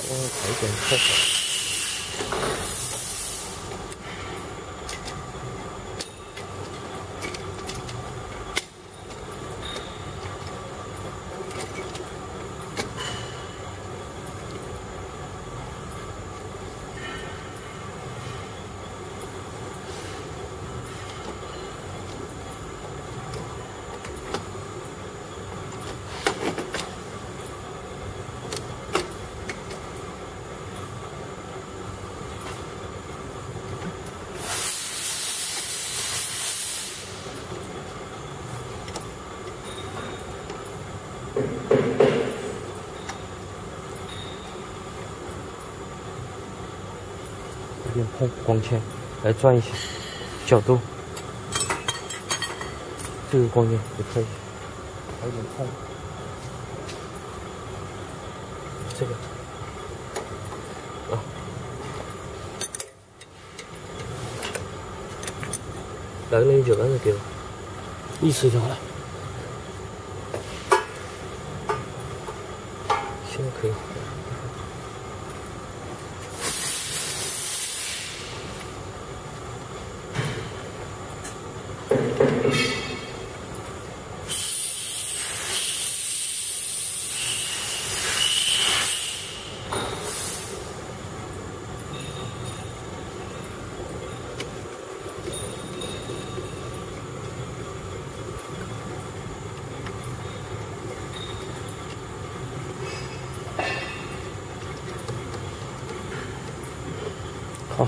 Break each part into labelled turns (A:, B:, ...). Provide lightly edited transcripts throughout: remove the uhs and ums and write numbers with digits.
A: 有点特色。有点碰光圈，来转一下角度，这个光圈不太，还有点碰。这个啊，来个0.9万的给我，意思就好了。现在可以。好。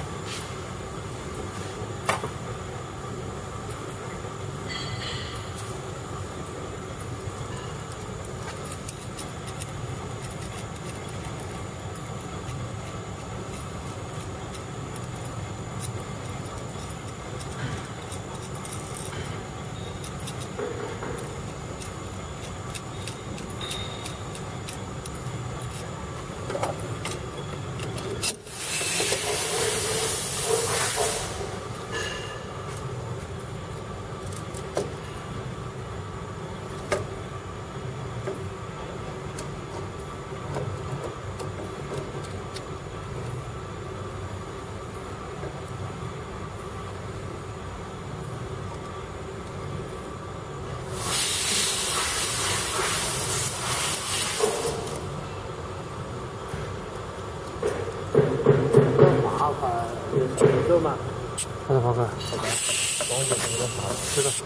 A: 有节奏嘛？看到宝哥，好的，帮我点什么好吃的。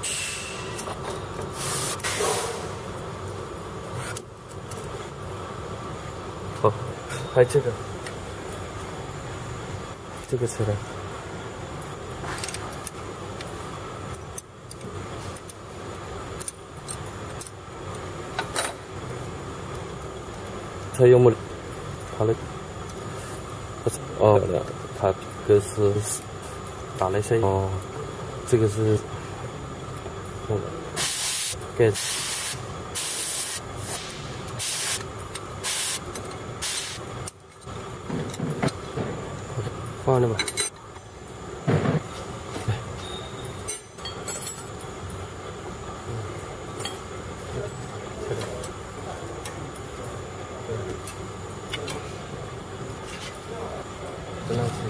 A: 好，拍这个，这个车的。车有没？它那哦，它这个是打了一下哦，这个是盖子。放了吧。不能吃。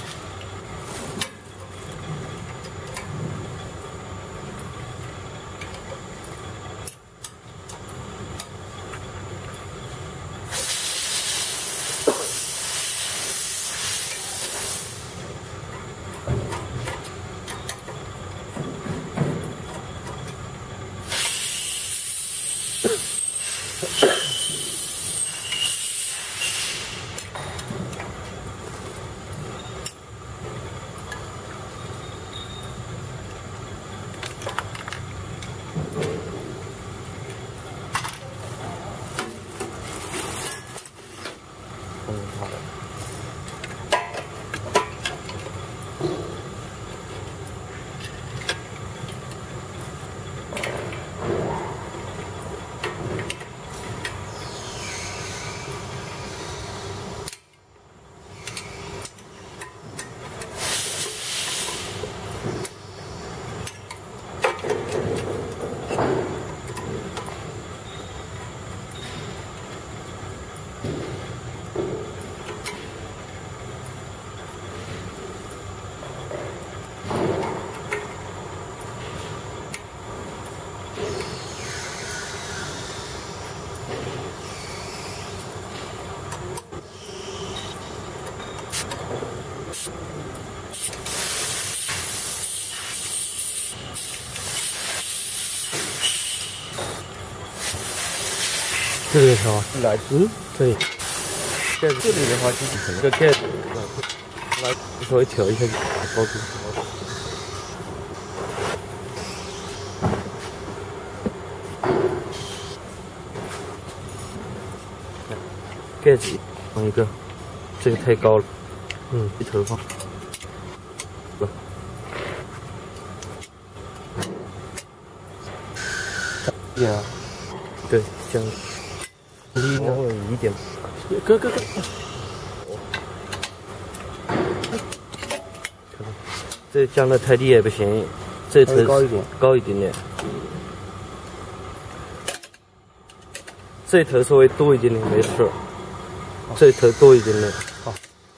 A: 好的。
B: 这里调啊？
A: 来，
B: 可以。
A: 这里的话就是这个盖子，来稍微调一下高度。盖子放一个，这个太高了，一头放。
B: 点啊，
A: 对，这样。
B: 一点。
A: 哥，这降的太低也不行，这头高一点点，这头稍微多一点点没事，这头多一点点，好，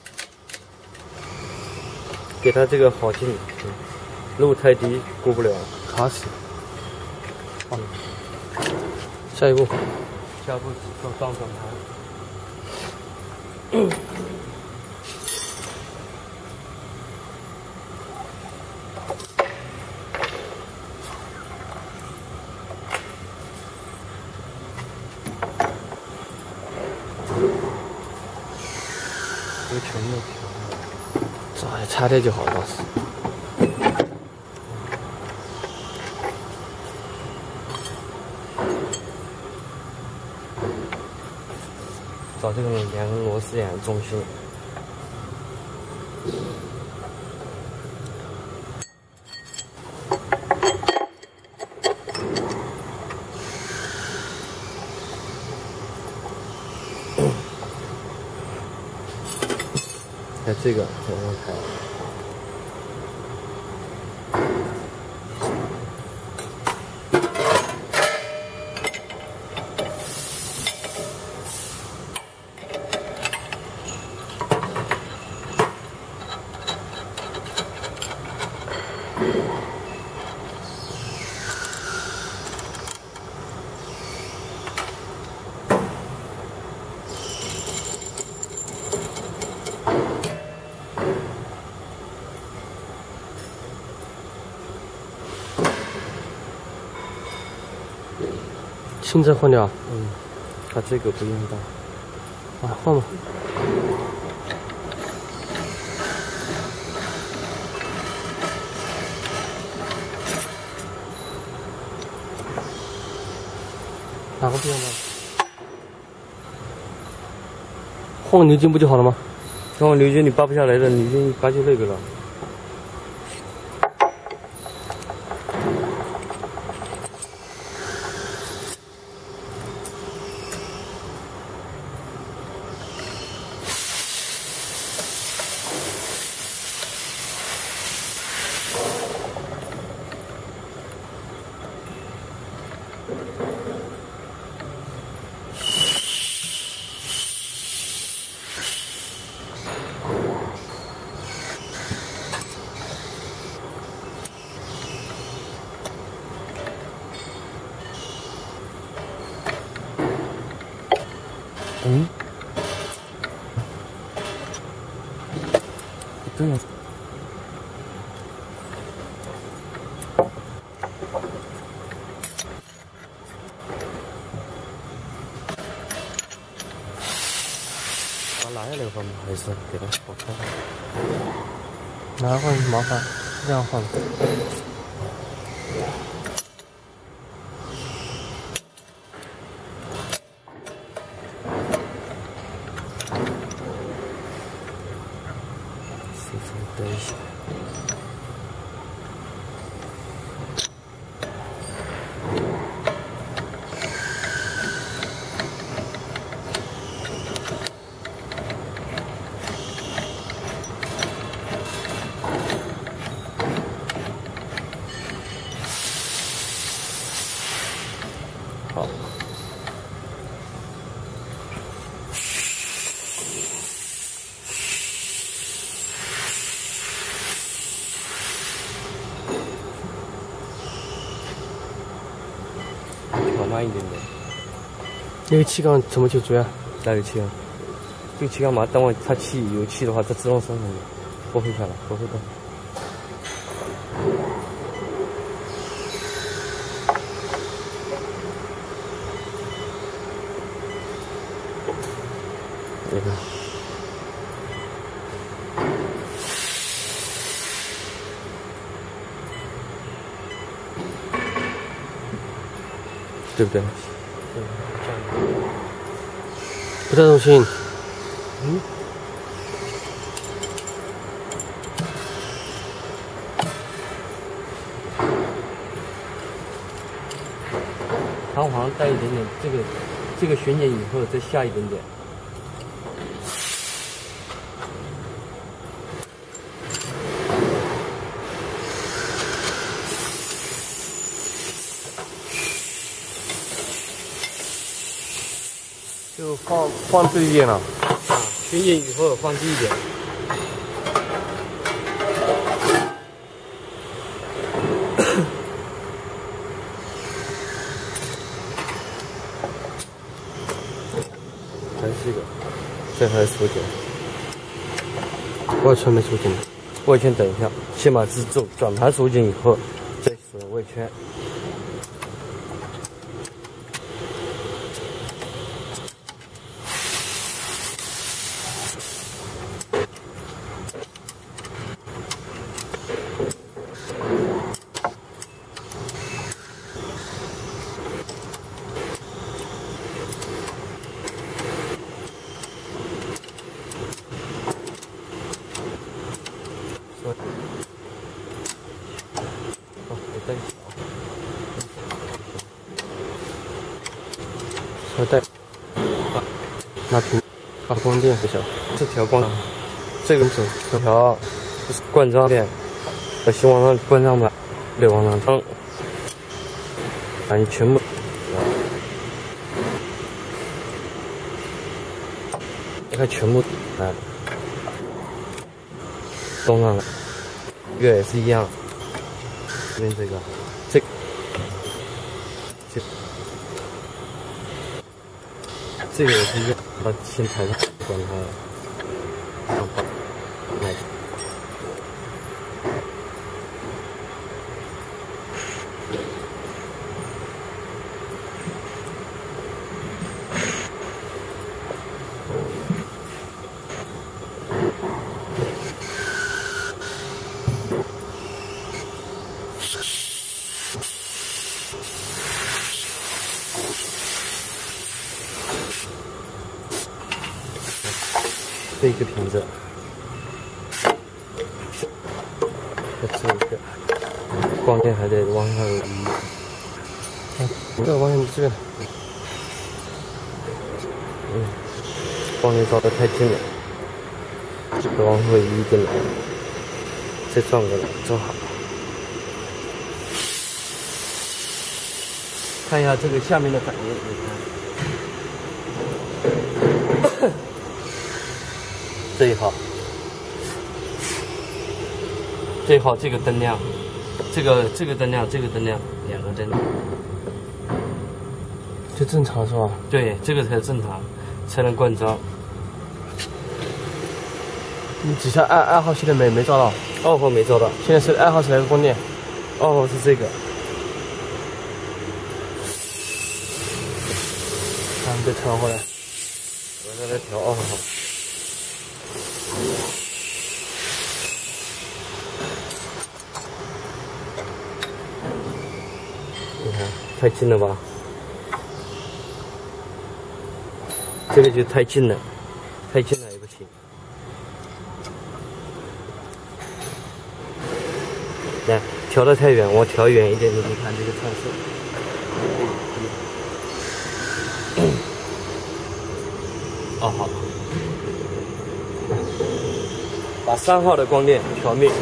A: 给它这个好进，路太低过不了，
B: 卡死。好，下一步
A: 做上转盘。这个全没调，
B: 这还差点就好倒是。
A: 找这个两个螺丝眼中心。看这个往上开。
B: 新车换掉？
A: 它这个不用到。
B: 啊，换吧。哪个不用到？换牛筋不就好了吗？
A: 换牛筋你扒不下来的，牛筋一扒就那个了。对呀。把拿下来换吗？还是给它好看？
B: 拿换麻烦，这样换。
A: 等一下。好。调慢一点点。
B: 那个气缸怎么去追啊？
A: 哪个气缸？这个气缸嘛，等会它气有气的话，它自动升上去，不会下来，不会动。 你看，对不对？
B: 不太中心。
A: 嗯。
C: 弹簧带一点点，这个旋减以后再下一点点。
B: 就放低一点了。
C: 啊，旋减以后放低一点。
A: 还是一个，这还是出紧，
B: 外圈没出紧。
C: 外圈等一下，先把这转盘锁紧以后，再锁外圈。
B: 稍带，拿平，把光电不小，
C: 这条光，这个是这条灌装电，先往上灌上吧，得往上装，把你全部，你看全部装上了，这个也是一样，这边这个。这个也是一样，把先抬上，管它，上放，来。这个瓶子，这个光电还得往上移。
B: 这个光线这个，
C: 光电照得太近了，这个往后移一点了，再转过来正好。看一下这个下面的反应，你看。这一号，这个灯亮，这个灯亮，这个灯亮，两个灯亮，
B: 这正常是吧？
C: 对，这个才正常，才能灌装。
B: 你底下2号系的没照到
C: ，2号没照到，
B: 现在是2号是哪个光电
C: ？2号是这个。
B: 再调回来，
C: 我再来调2号。你看，太近了吧？这个就太近了，太近了也不行。来，调得太远，我调远一点，你看这个参数。2号，把3号的光电调灭。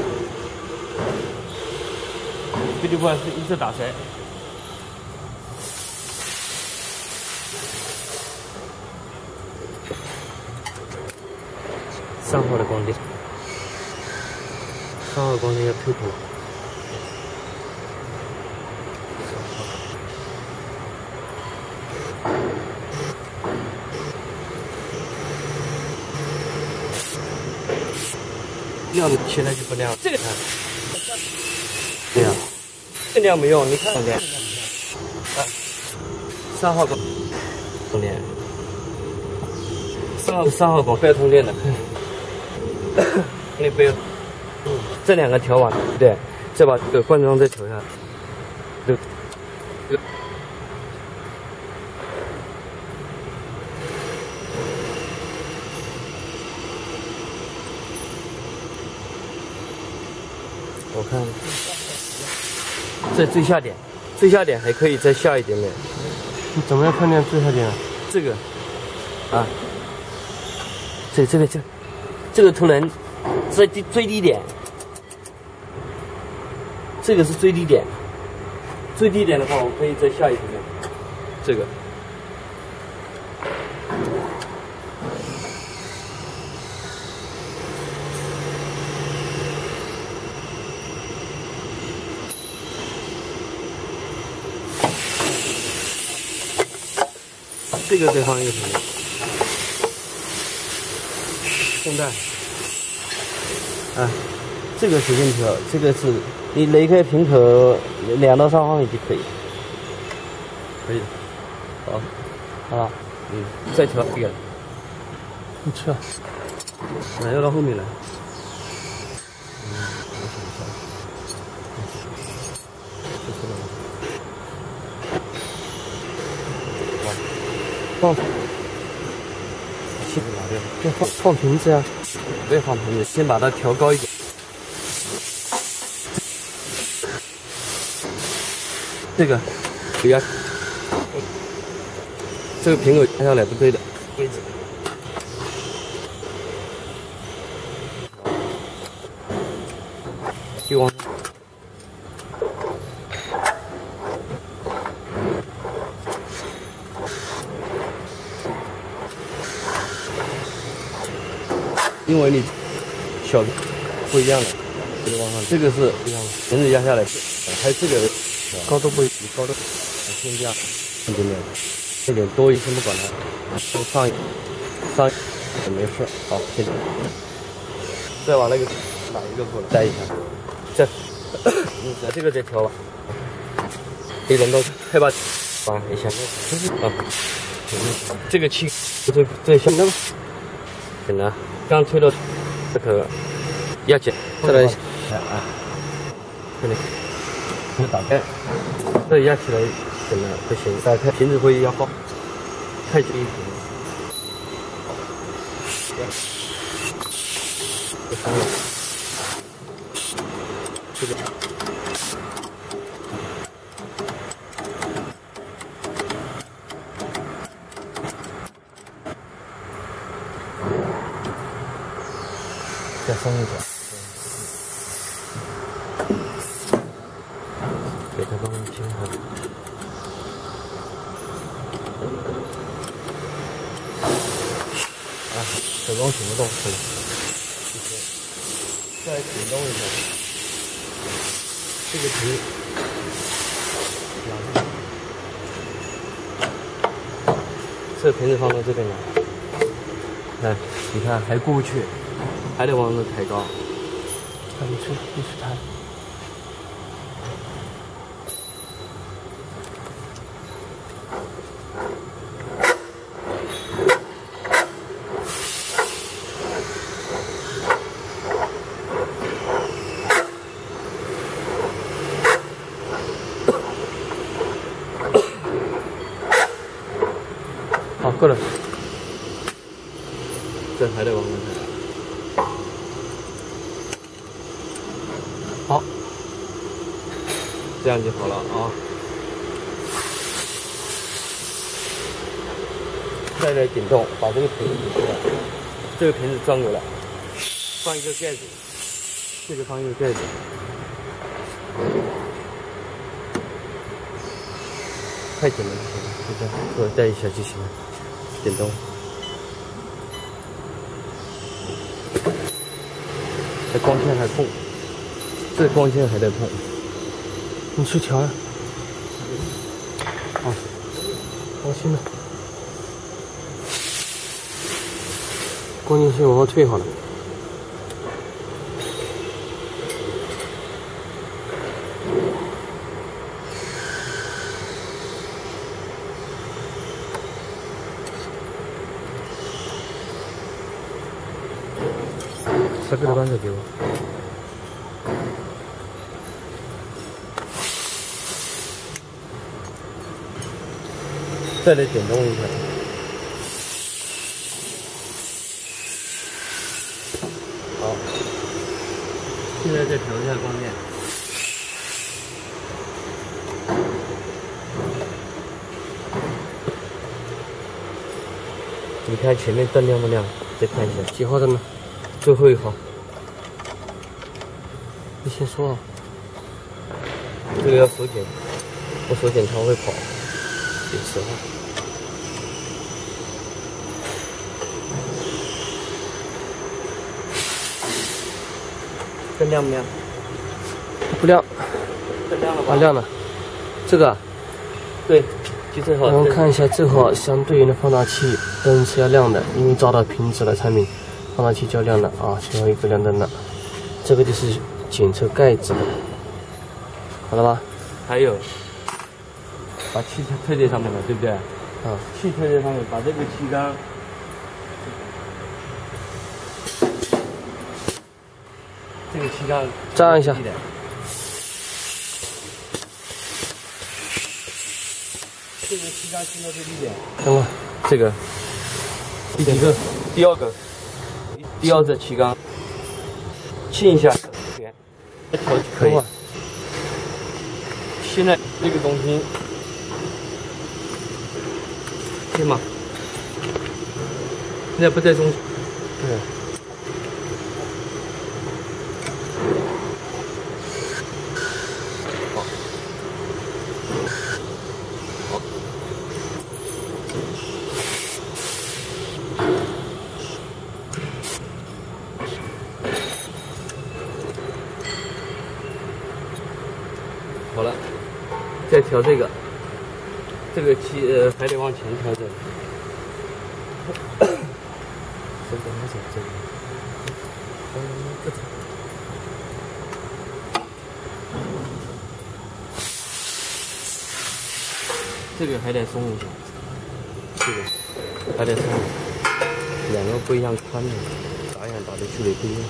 C: 这就不管是一次打谁。3号的光电，3号光电要推头。亮的现在就不亮，这个看，对呀，这亮没用，你看光电，3号光电，3 3号管不要通电的，那不要，这2个调完，对，再把这个灌装再调下来，这。我看，这最下点，最下点还可以再下一点点。
B: 你怎么样判断最下点啊？
C: 这个，啊，这个突然最低点，这个是最低点。最低点的话，我可以再下一点点。这个。这个再放一个什么？绷带。啊，这个随便调，这个是你雷开平口2到3方面就可以。可以的。好，好了，再调这个。
B: 你吃啊？
C: 来，要到后面来。
B: 放，
C: 气给拿掉，
B: 要放瓶子啊！
C: 不要放瓶子，先把它调高一点。这个不要，这个瓶口压下来不对的位置。就往。因为你小不一样的，这个往上，这个是一样的，绳子压下来，还有这个
B: 高度不一样，
C: 高度先这样，一点点，这点多一先不管它，先上也没事，好，先再把那个哪一个过来带一下，这个再调吧，可以轮到快把绑一下，啊，这个气这像那个，简单。刚推到这个压紧，再来啊，这里，这打开，这压起来怎么不行？打开瓶子会压爆，太紧一瓶。这个。再松一点，给它帮我平衡。啊，手动停不动，可以。再停动一下，这个皮，这瓶子放到这边来。哎，你看还过不去。还得往那抬高，
B: 你去抬。
C: 好，够了，这还得往那抬。好，这样就好了啊。再来顶动，把这个瓶子顶出来，这个瓶子转过来，放一个盖子，这个放一个盖子。太紧了，就这样，我带一下就行了，顶动。这光线还痛。这光线还在碰，
B: 你去调呀。啊，放心了。光线先往后退好了。
A: 把这个扳手给我。再来点动一下。好，现在再调一下光电。你看前面灯亮不亮？再看一下。
B: 几号灯呢？
A: 最后一号。
B: 你先说啊。
A: 这个要手检，我手检它会跑。10号。灯亮不亮？
B: 不亮。
A: 灯亮了吧？
B: 啊，亮了。这个。
A: 对，就正好。
B: 我们看一下，正好相对应的放大器灯是要亮的，因为照到屏纸的产品，放大器就要亮了啊，最后一个亮灯了。这个就是检测盖子的，好了吧？
A: 还有，把气推在上面了，对不对？
B: 啊，
A: 气推在上面，把这个气缸，这个气缸
B: 粘一下。
A: 这个气缸进到最低点。
B: 等会，
A: 这个第几个？第二个。第二个气缸，清一下，调可以。现在这个东西，对吗？现在不在中。
B: 对。
A: 好了，再调这个，这个气还得往前调整。这个还是这个，这个。这个还得松一下，这个还得松，两个不一样宽的，打眼打的距离不一样。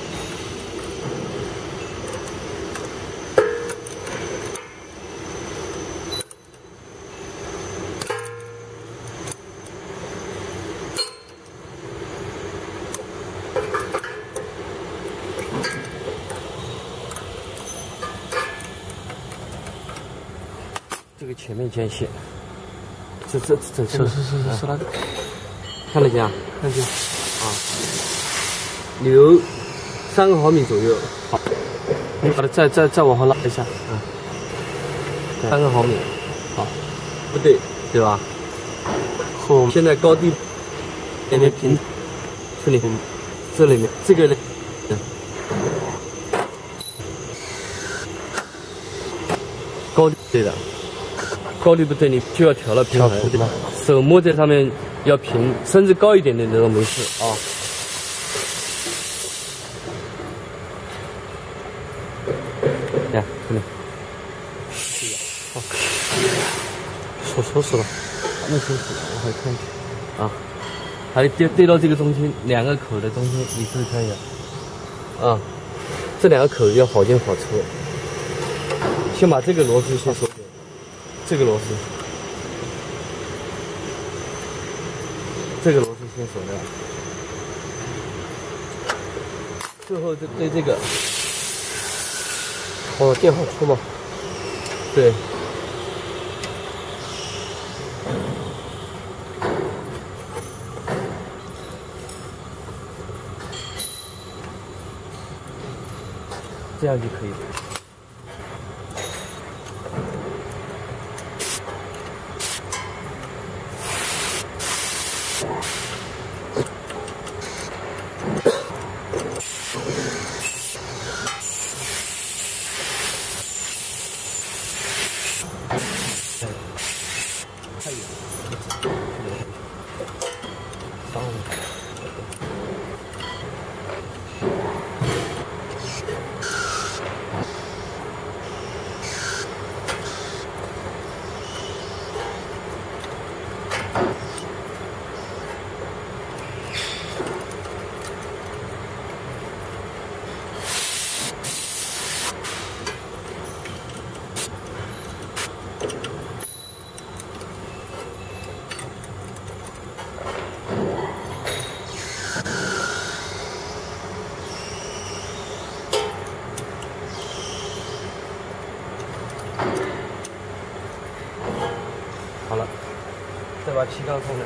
A: 这个前面间隙，这
B: 是那个，
A: 看得见啊？
B: 看见
A: 啊，留3个毫米左右。好，
B: 你把它再往后拉一下。
A: 3个毫米。
B: 好，
A: 不对，对吧？
B: 后
A: 现在高低点点平，这里这里面这个呢，高低对的。高低不对，你就要调了平衡。手摸在上面要平，甚至高一点点的都没事啊。看，这里，好，
B: 收拾了，
A: 那收拾了，我还看一下啊，还对到这个中间2个口的中间，你试试看一下啊，这2个口要好进好出。先把这个螺丝先锁紧，这个螺丝。这个螺丝先锁掉，最后对这个，
B: 哦，电好出吗？
A: 对，这样就可以了。太远了，伤了。
C: 把气缸松了。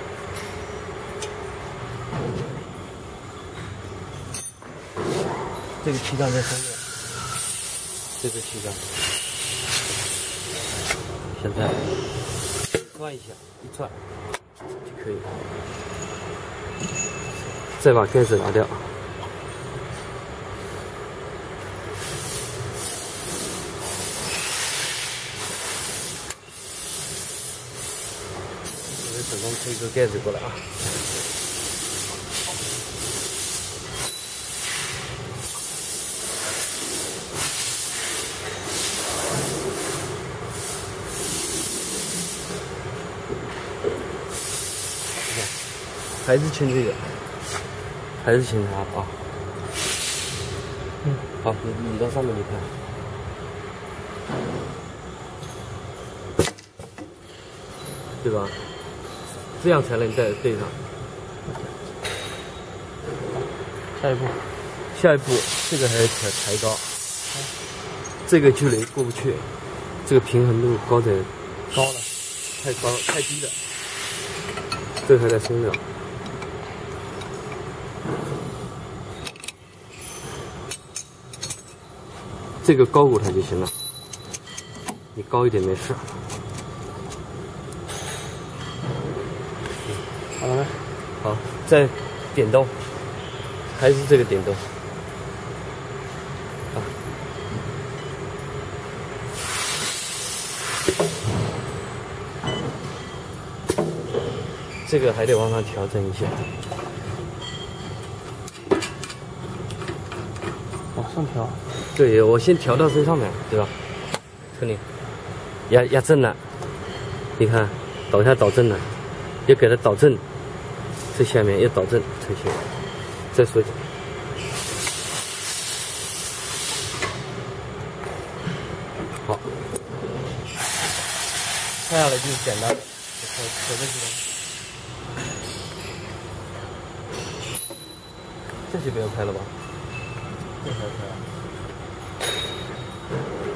C: 这个气缸在松了，这个气缸。现在转一下，一转就可以了。再把盖子拿掉。手动推一个盖子过来啊！还是牵这个，还是牵它啊！好，你到上面你看，对吧？这样才能对上。下一步，这个还要抬高，这个距离过不去，这个平衡度高了，太高太低了，这个还得松掉。这个高过它就行了，你高一点没事。
B: 好了没？
C: 好，再点动，还是这个点动。啊，这个还得往上调整一下，
B: 往上调。
C: 对，我先调到最上面，对吧？这里压正了，你看倒下倒正了，要给它导正，这下面要导正才行。再说一下，好，拍下来就是简单的，可这些这些不用拍了吧？这还拍啊？